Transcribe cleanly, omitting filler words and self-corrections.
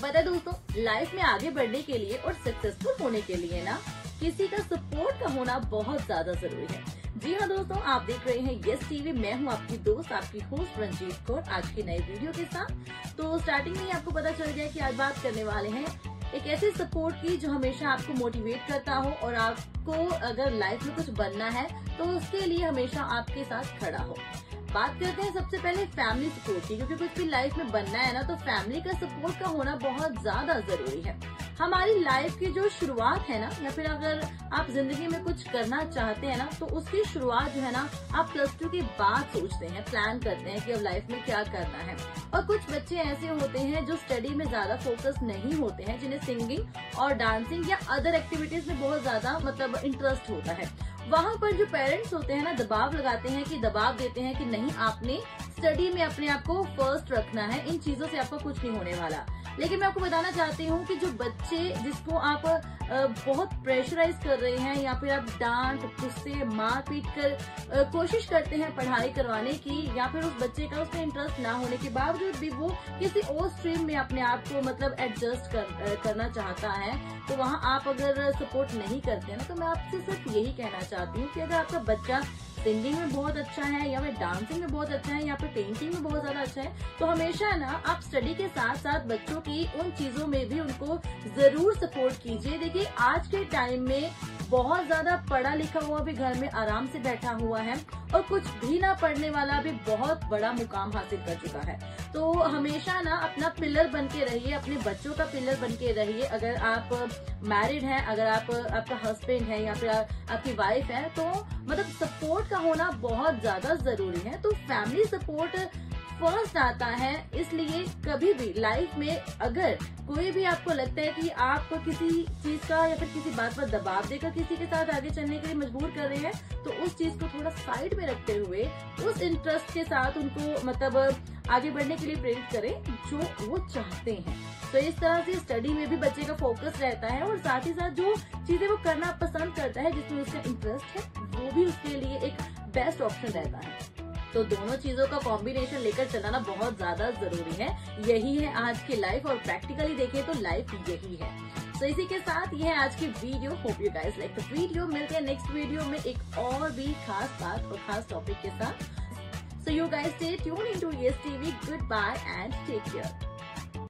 पता है दोस्तों, लाइफ में आगे बढ़ने के लिए और सक्सेसफुल होने के लिए ना किसी का सपोर्ट का होना बहुत ज्यादा जरूरी है। जी हाँ दोस्तों, आप देख रहे हैं यस टीवी। मैं हूँ आपकी दोस्त, आपकी होस्ट रंजीत कौर, आज की नई वीडियो के साथ। तो स्टार्टिंग में ही आपको पता चल गया कि आज बात करने वाले हैं एक ऐसे सपोर्ट की जो हमेशा आपको मोटिवेट करता हो और आपको अगर लाइफ में कुछ बनना है तो उसके लिए हमेशा आपके साथ खड़ा हो। बात करते हैं सबसे पहले फैमिली सपोर्ट की, क्योंकि कुछ भी लाइफ में बनना है ना तो फैमिली का सपोर्ट का होना बहुत ज्यादा जरूरी है। हमारी लाइफ की जो शुरुआत है ना, या फिर अगर आप जिंदगी में कुछ करना चाहते हैं ना तो उसकी शुरुआत जो है ना आप +2 के बाद सोचते हैं, प्लान करते हैं कि अब लाइफ में क्या करना है। और कुछ बच्चे ऐसे होते हैं जो स्टडी में ज्यादा फोकस नहीं होते हैं, जिन्हें सिंगिंग और डांसिंग या अदर एक्टिविटीज में बहुत ज्यादा इंटरेस्ट होता है। वहाँ पर जो पेरेंट्स होते हैं ना दबाव लगाते हैं कि दबाव देते हैं कि नहीं, आपने स्टडी में अपने आप को फर्स्ट रखना है, इन चीजों से आपका कुछ नहीं होने वाला। लेकिन मैं आपको बताना चाहती हूँ कि जो बच्चे जिसको आप बहुत प्रेशराइज कर रहे हैं या फिर आप डांट, गुस्से, मार पीट कर कोशिश करते हैं पढ़ाई करवाने की, या फिर उस बच्चे का उसमें इंटरेस्ट ना होने के बावजूद भी वो किसी और स्ट्रीम में अपने आप को एडजस्ट करना चाहता है, तो वहाँ आप अगर सपोर्ट नहीं करते हैं ना तो मैं आपसे सिर्फ यही कहना चाहती हूँ कि अगर आपका बच्चा सिंगिंग में बहुत अच्छा है या फिर डांसिंग में बहुत अच्छा है या फिर पेंटिंग में बहुत ज्यादा अच्छा है, तो हमेशा ना आप स्टडी के साथ साथ बच्चों की उन चीजों में भी उनको जरूर सपोर्ट कीजिए। देखिए, आज के टाइम में बहुत ज्यादा पढ़ा लिखा हुआ भी घर में आराम से बैठा हुआ है और कुछ भी ना पढ़ने वाला भी बहुत बड़ा मुकाम हासिल कर चुका है। तो हमेशा ना अपना पिलर बन के रहिए, अपने बच्चों का पिलर बन के रहिए। अगर आप मैरिड हैं, अगर आपका हस्बैंड है या फिर आपकी वाइफ है, तो सपोर्ट का होना बहुत ज्यादा जरूरी है। तो फैमिली सपोर्ट फर्स्ट आता है, इसलिए कभी भी लाइफ में अगर कोई भी आपको लगता है कि आप किसी चीज का या फिर किसी बात पर दबाव देकर किसी के साथ आगे चलने के लिए मजबूर कर रहे हैं, तो उस चीज को थोड़ा साइड में रखते हुए उस इंटरेस्ट के साथ उनको आगे बढ़ने के लिए प्रेरित करें जो वो चाहते हैं। तो इस तरह से स्टडी में भी बच्चे का फोकस रहता है और साथ ही साथ जो चीजें वो करना पसंद करता है, जिसमें उसका इंटरेस्ट है, वो भी उसके लिए एक बेस्ट ऑप्शन रहता है। तो दोनों चीजों का कॉम्बिनेशन लेकर चलाना बहुत ज्यादा जरूरी है। यही है आज की लाइफ, और प्रैक्टिकली देखें तो लाइफ यही है। तो इसी के साथ ये है आज की video. Hope you guys like the video. मिलते हैं नेक्स्ट वीडियो में एक और भी खास बात और खास टॉपिक के साथ। So you guys stay tuned into Yes TV. Goodbye and take care.